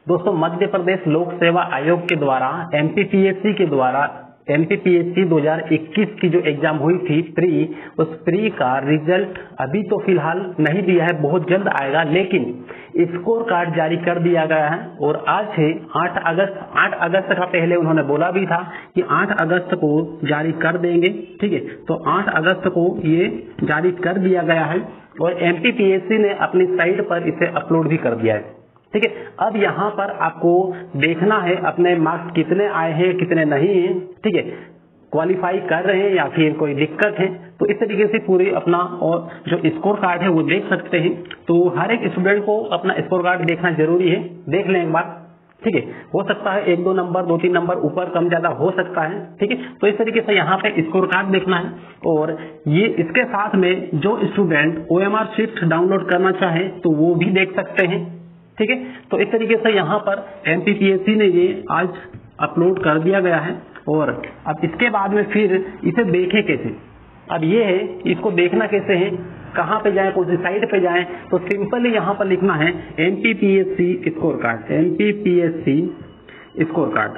दोस्तों मध्य प्रदेश लोक सेवा आयोग के द्वारा एमपीपीएससी के द्वारा एमपीपीएससी 2021 की जो एग्जाम हुई थी प्री, उस प्री का रिजल्ट अभी तो फिलहाल नहीं दिया है, बहुत जल्द आएगा, लेकिन स्कोर कार्ड जारी कर दिया गया है। और आज है 8 अगस्त। 8 अगस्त का पहले उन्होंने बोला भी था कि 8 अगस्त को जारी कर देंगे, ठीक है। तो 8 अगस्त को ये जारी कर दिया गया है और एमपीपीएससी ने अपनी साइट पर इसे अपलोड भी कर दिया है, ठीक है। अब यहाँ पर आपको देखना है अपने मार्क्स कितने आए हैं कितने नहीं हैं, ठीक है, क्वालिफाई कर रहे हैं या फिर कोई दिक्कत है। तो इस तरीके से पूरी अपना और जो स्कोर कार्ड है वो देख सकते हैं। तो हर एक स्टूडेंट को अपना स्कोर कार्ड देखना जरूरी है, देख लें एक बार, ठीक है। हो सकता है 1-2 नंबर 2-3 नंबर ऊपर कम ज्यादा हो सकता है, ठीक है। तो इस तरीके से यहाँ पे स्कोर कार्ड देखना है। और ये इसके साथ में जो स्टूडेंट OMR शीट डाउनलोड करना चाहे तो वो भी देख सकते हैं, ठीक है। तो इस तरीके से यहाँ पर एमपीपीएससी ने ये आज अपलोड कर दिया गया है। और अब इसके बाद में फिर इसे देखें कैसे, अब ये है इसको देखना कैसे है, कहाँ पे जाए, कौन सी साइट पे जाए। तो सिंपली यहाँ पर लिखना है MPPSC score card, MPPSC score card,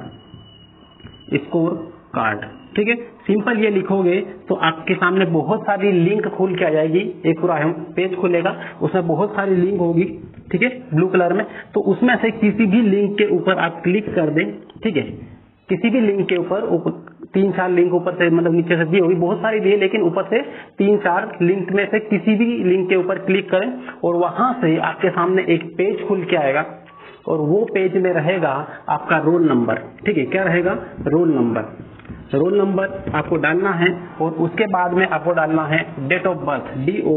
score card, ठीक है। सिंपल ये लिखोगे तो आपके सामने बहुत सारी लिंक खुल के आ जाएगी, एक पूरा पेज खुलेगा, उसमें बहुत सारी लिंक होगी, ठीक है, ब्लू कलर में। तो उसमें से किसी भी लिंक के ऊपर आप क्लिक कर दें, ठीक है। किसी भी लिंक के ऊपर 3-4 लिंक ऊपर से, मतलब नीचे से दी होगी, बहुत सारी दी है, लेकिन ऊपर से 3-4 लिंक में से किसी भी लिंक के ऊपर क्लिक करें और वहां से आपके सामने एक पेज खुल के आएगा और वो पेज में रहेगा आपका रोल नंबर, ठीक है। क्या रहेगा? Roll number. रोल नंबर आपको डालना है और उसके बाद में आपको डालना है डेट ऑफ बर्थ,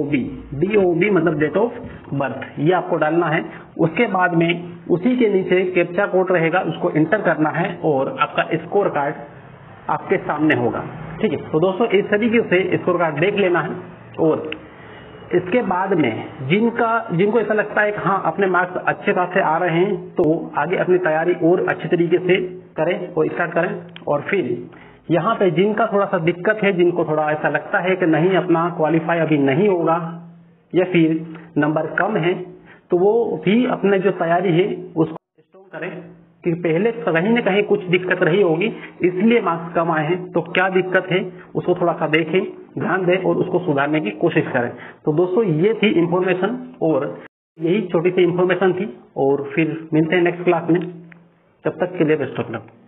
DOB मतलब डेट ऑफ बर्थ, ये आपको डालना है। उसके बाद में उसी के नीचे कैप्चा कोड रहेगा, उसको इंटर करना है और आपका स्कोर कार्ड आपके सामने होगा, ठीक है। तो दोस्तों इस तरीके से स्कोर कार्ड देख लेना है। और इसके बाद में जिनको ऐसा लगता है कि हाँ अपने मार्क्स अच्छे खासे आ रहे हैं, तो आगे अपनी तैयारी और अच्छे तरीके से करें और स्टार्ट करें। और फिर यहाँ पे जिनका थोड़ा सा दिक्कत है, जिनको थोड़ा ऐसा लगता है कि नहीं अपना क्वालिफाई अभी नहीं होगा या फिर नंबर कम है, तो वो भी अपने जो तैयारी है उसको स्टॉप करें कि पहले कहीं न कहीं कुछ दिक्कत रही होगी, इसलिए मार्क्स कम आए हैं। तो क्या दिक्कत है उसको थोड़ा सा देखें, ध्यान दें और उसको सुधारने की कोशिश करें। तो दोस्तों ये थी इंफॉर्मेशन और यही छोटी सी इंफॉर्मेशन थी और फिर मिलते हैं नेक्स्ट क्लास में। तब तक के लिए बेस्ट ऑफ लक।